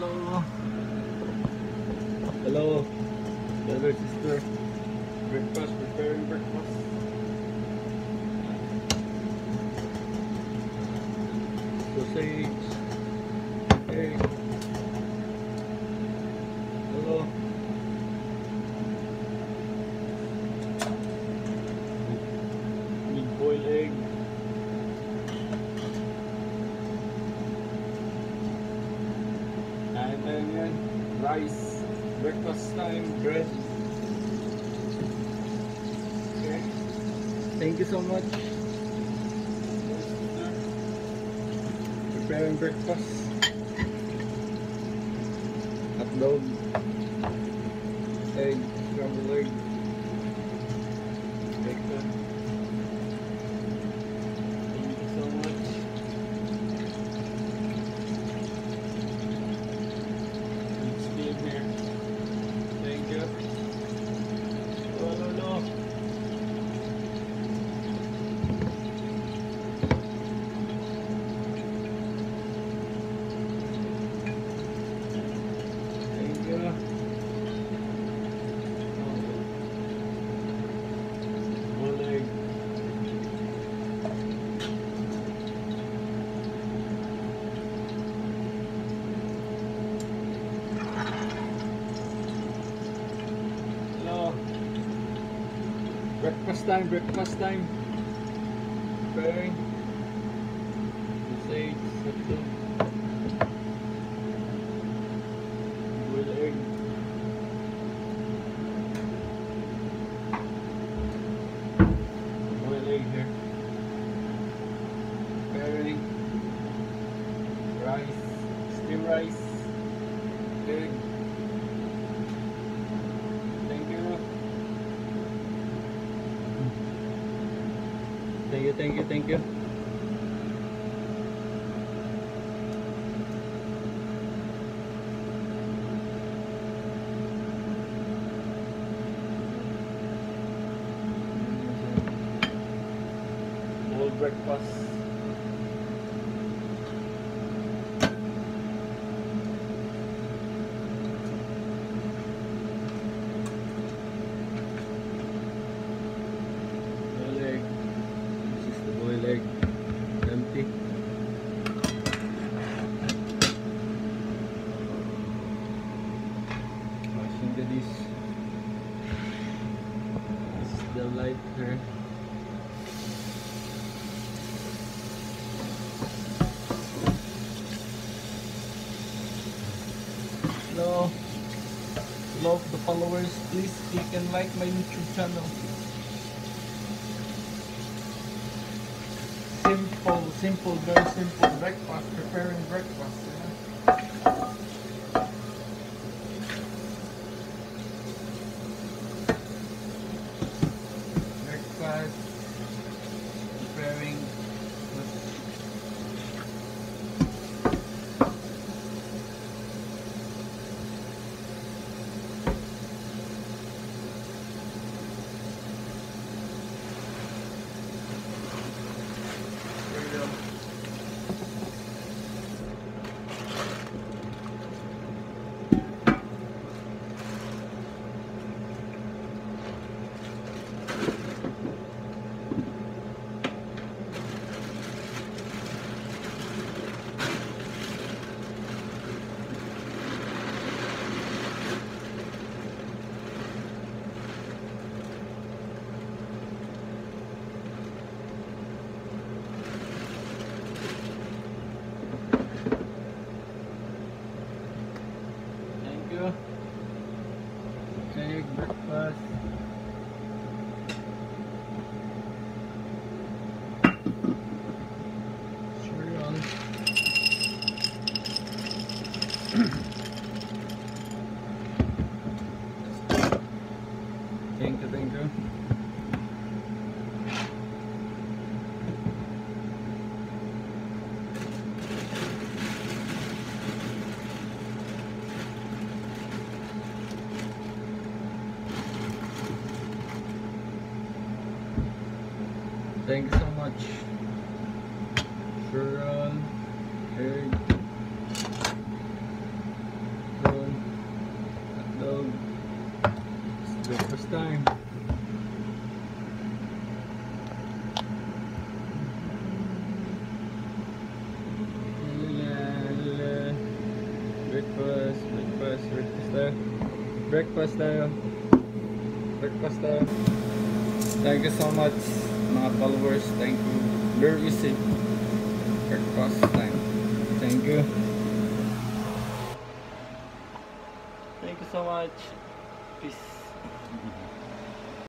Hello. Hello. Brother, sister. Breakfast, preparing breakfast. Sausage. Egg. Hello. With boiled egg. And then rice. Breakfast time. Bread. Okay. Thank you so much. Preparing breakfast. Hot dog. Egg. Scrambled egg. Bacon. Thank you so much. It's being here. Thank you. Oh, no, no. Thank you. One egg. Hello. Breakfast time, breakfast time. Preparing. Sausage, hot dog. Boiled egg. Boiled egg here. Preparing. Rice. Steamed rice. Egg. Thank you. Thank you, thank you, thank you. All breakfast. Boiled egg. This is the boiled egg. Empty. Washing the dish. This is the light here. Hello. Hello to the followers. Please click and like my YouTube channel. Simple, very simple breakfast, preparing breakfast. Breakfast, preparing. There you go. Thank you. Egg breakfast. Cereal. Thank you, thank you. Thank you so much. Cereal, egg. time. Breakfast, breakfast, breakfast tayo. Breakfast tayo. Breakfast tayo. Thank you so much mga followers. Thank you. Very easy. Breakfast time. Thank you. Thank you so much. Peace.